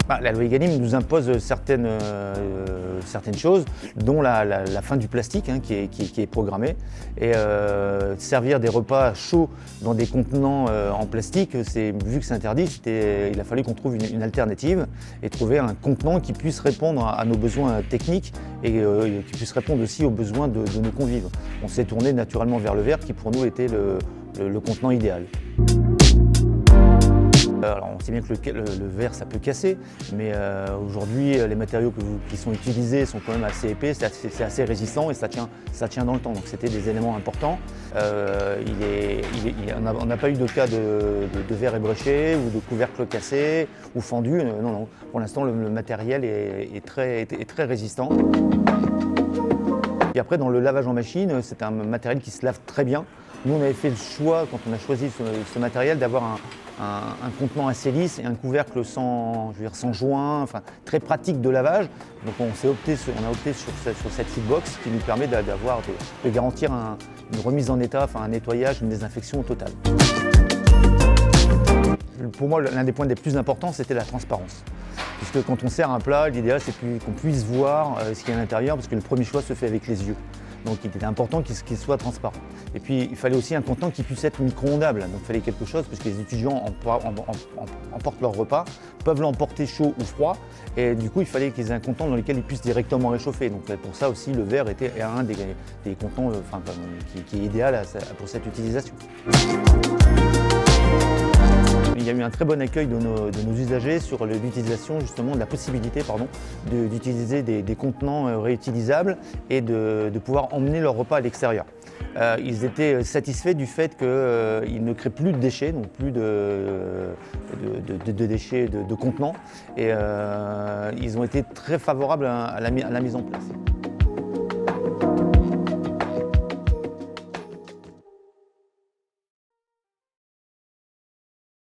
La loi Egalim nous impose certaines choses, dont la fin du plastique qui est programmée. Et servir des repas chauds dans des contenants en plastique, vu que c'est interdit, il a fallu qu'on trouve une alternative et trouver un contenant qui puisse répondre à nos besoins techniques et qui puisse répondre aussi aux besoins de nos convives. On s'est tourné naturellement vers le verre qui pour nous était le contenant idéal. Alors on sait bien que le verre ça peut casser, mais aujourd'hui les matériaux qui sont utilisés sont quand même assez épais, c'est assez résistant et ça tient dans le temps. Donc c'était des éléments importants. On n'a pas eu de cas de verre ébréché ou de couvercle cassé ou fendu. Non. Pour l'instant le matériel est très résistant. Et après dans le lavage en machine, c'est un matériel qui se lave très bien. Nous on avait fait le choix, quand on a choisi ce matériel, d'avoir un contenant assez lisse et un couvercle sans joint, très pratique de lavage. Donc on a opté sur cette footbox qui nous permet de garantir une remise en état, un nettoyage, une désinfection totale. Pour moi, l'un des points les plus importants, c'était la transparence. Puisque quand on sert un plat, l'idéal c'est qu'on puisse voir ce qu'il y a à l'intérieur, parce que le premier choix se fait avec les yeux. Donc il était important qu'il soit transparent. Et puis il fallait aussi un contenant qui puisse être micro-ondable. Donc il fallait quelque chose, parce que les étudiants emportent leur repas, peuvent l'emporter chaud ou froid. Et du coup il fallait qu'ils aient un contenant dans lequel ils puissent directement réchauffer. Donc pour ça aussi le verre était un des contenants qui est idéal pour cette utilisation. Il y a eu un très bon accueil de nos usagers sur l'utilisation justement de la possibilité d'utiliser des contenants réutilisables et de pouvoir emmener leur repas à l'extérieur. Ils étaient satisfaits du fait qu'ils ne créent plus de déchets, donc plus de déchets de contenants, et ils ont été très favorables à la mise en place.